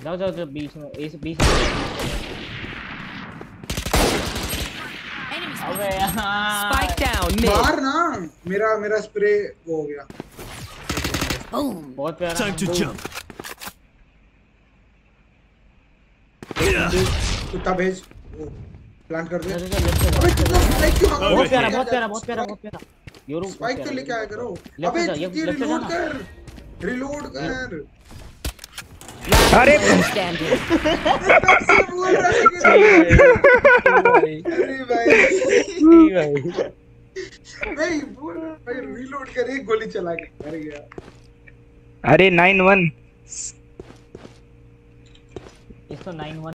जाओ बीच में इस बीच में। अबे स्पाइक डाउन मिड। मार ना, मेरा स्प्रे वो हो गया। बहुत प्यारा। Time to jump. कुत्ता भेज, प्लांट कर दे। अबे कितना स्पाइक क्यों? बहुत प्यारा। यूरो स्पाइक तो लेके आया करो। अबे ये रिलोड कर। अरे अरे भाई बोल भाई रिलोड कर, एक गोली चला के मर गया। अरे 9-1 इसको 9-1